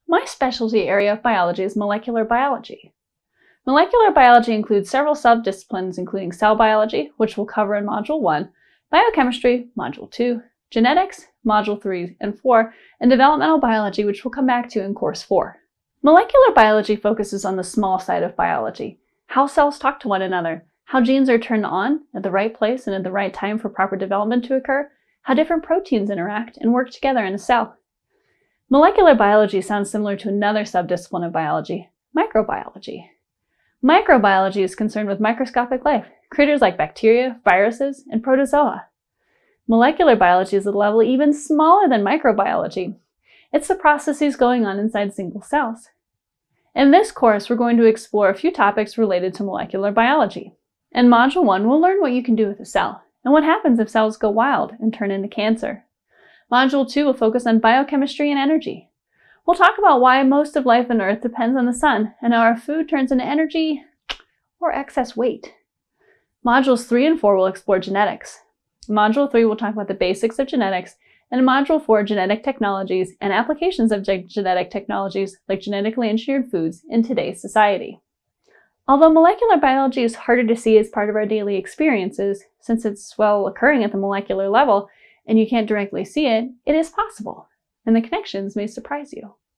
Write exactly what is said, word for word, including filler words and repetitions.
My specialty area of biology is molecular biology. Molecular biology includes several subdisciplines including cell biology, which we'll cover in Module one, biochemistry, Module two, genetics, Module three and four, and developmental biology, which we'll come back to in Course four. Molecular biology focuses on the small side of biology, how cells talk to one another, how genes are turned on at the right place and at the right time for proper development to occur, how different proteins interact and work together in a cell. Molecular biology sounds similar to another subdiscipline of biology, microbiology. Microbiology is concerned with microscopic life, critters like bacteria, viruses, and protozoa. Molecular biology is a level even smaller than microbiology. It's the processes going on inside single cells. In this course, we're going to explore a few topics related to molecular biology. In Module one, we'll learn what you can do with a cell, and what happens if cells go wild and turn into cancer. Module two will focus on biochemistry and energy. We'll talk about why most of life on Earth depends on the sun, and how our food turns into energy or excess weight. Modules three and four will explore genetics. In Module three, we'll talk about the basics of genetics, and in Module four, genetic technologies and applications of ge- genetic technologies like genetically engineered foods in today's society. Although molecular biology is harder to see as part of our daily experiences, since it's, well, occurring at the molecular level, and you can't directly see it, it is possible, and the connections may surprise you.